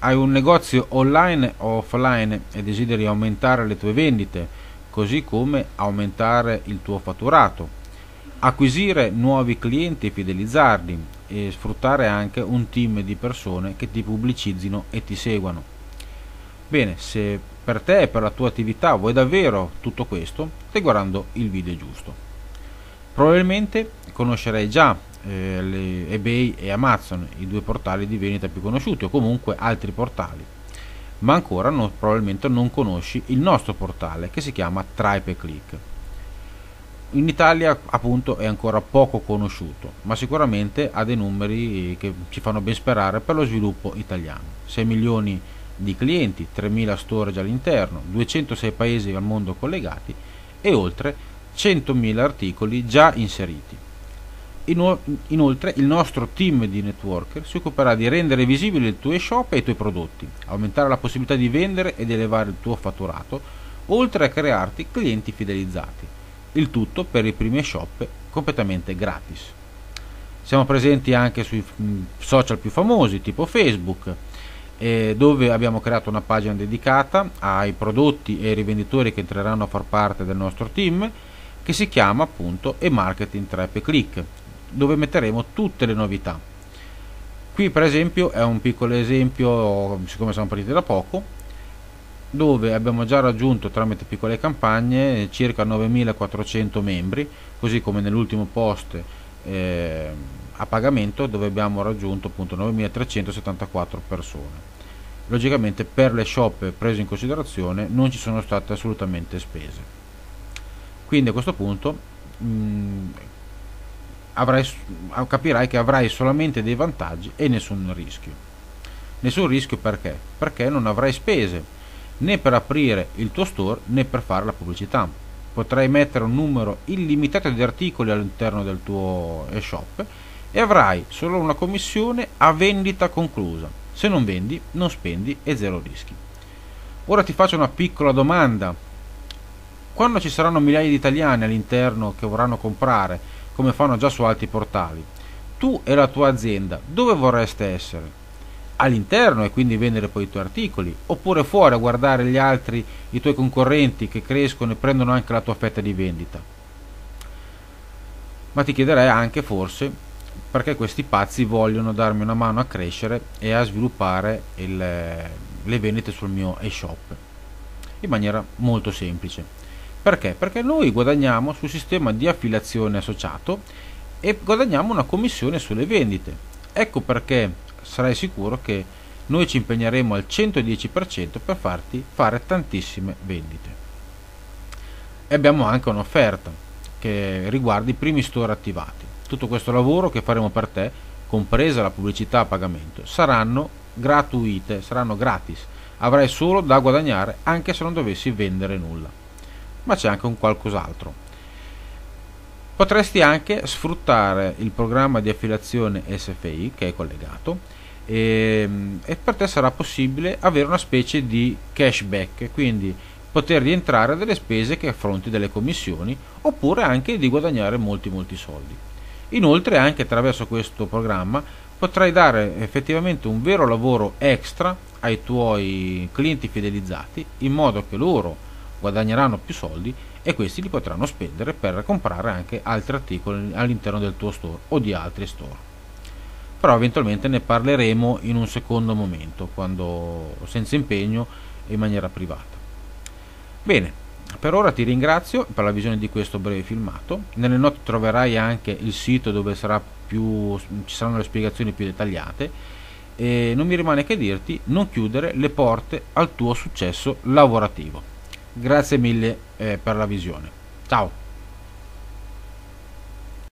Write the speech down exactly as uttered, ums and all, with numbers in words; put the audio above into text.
hai un negozio online o offline e desideri aumentare le tue vendite, così come aumentare il tuo fatturato, acquisire nuovi clienti e fidelizzarli e sfruttare anche un team di persone che ti pubblicizzino e ti seguano. Bene, se per te e per la tua attività vuoi davvero tutto questo, stai guardando il video giusto. Probabilmente conoscerai già eh, le eBay e Amazon, i due portali di vendita più conosciuti, o comunque altri portali, ma ancora non, probabilmente non conosci il nostro portale che si chiama Tripe Click. In Italia appunto è ancora poco conosciuto, ma sicuramente ha dei numeri che ci fanno ben sperare per lo sviluppo italiano. sei milioni di clienti, tremila storage all'interno, duecentosei paesi al mondo collegati e oltre centomila articoli già inseriti. Inoltre il nostro team di networker si occuperà di rendere visibili il tuo e-shop e i tuoi prodotti, aumentare la possibilità di vendere ed elevare il tuo fatturato, oltre a crearti clienti fidelizzati. Il tutto per i primi e-shop completamente gratis. Siamo presenti anche sui social più famosi tipo Facebook, eh, dove abbiamo creato una pagina dedicata ai prodotti e ai rivenditori che entreranno a far parte del nostro team, che si chiama appunto e-marketing Tripe Click, dove metteremo tutte le novità. Qui per esempio è un piccolo esempio, siccome siamo partiti da poco, dove abbiamo già raggiunto tramite piccole campagne circa novemilaquattrocento membri, così come nell'ultimo post eh, a pagamento dove abbiamo raggiunto appunto novemilatrecentosettantaquattro persone. Logicamente per le shop prese in considerazione non ci sono state assolutamente spese, quindi a questo punto mh, avrai, capirai che avrai solamente dei vantaggi e nessun rischio. Nessun rischio perché? Perché non avrai spese né per aprire il tuo store né per fare la pubblicità. Potrai mettere un numero illimitato di articoli all'interno del tuo e-shop e avrai solo una commissione a vendita conclusa. Se non vendi, non spendi e zero rischi. Ora ti faccio una piccola domanda. Quando ci saranno migliaia di italiani all'interno che vorranno comprare, come fanno già su altri portali, tu e la tua azienda dove vorreste essere? All'interno e quindi vendere poi i tuoi articoli, oppure fuori a guardare gli altri, i tuoi concorrenti che crescono e prendono anche la tua fetta di vendita? Ma ti chiederei anche forse perché questi pazzi vogliono darmi una mano a crescere e a sviluppare il, le vendite sul mio e-shop in maniera molto semplice. Perché? Perché noi guadagniamo sul sistema di affiliazione associato e guadagniamo una commissione sulle vendite. Ecco perché sarai sicuro che noi ci impegneremo al centodieci per cento per farti fare tantissime vendite. E abbiamo anche un'offerta che riguarda i primi store attivati. Tutto questo lavoro che faremo per te, compresa la pubblicità a pagamento, saranno gratuite, saranno gratis. Avrai solo da guadagnare anche se non dovessi vendere nulla. Ma c'è anche un qualcos'altro. Potresti anche sfruttare il programma di affiliazione S F I che è collegato e, e per te sarà possibile avere una specie di cashback, quindi poter rientrare delle spese che affronti delle commissioni, oppure anche di guadagnare molti molti soldi. Inoltre anche attraverso questo programma potrai dare effettivamente un vero lavoro extra ai tuoi clienti fidelizzati, in modo che loro guadagneranno più soldi e questi li potranno spendere per comprare anche altri articoli all'interno del tuo store o di altri store. Però eventualmente ne parleremo in un secondo momento, quando senza impegno e in maniera privata. Bene, per ora ti ringrazio per la visione di questo breve filmato. Nelle note troverai anche il sito dove sarà più, ci saranno le spiegazioni più dettagliate e non mi rimane che dirti: non chiudere le porte al tuo successo lavorativo. Grazie mille eh, per la visione. Ciao!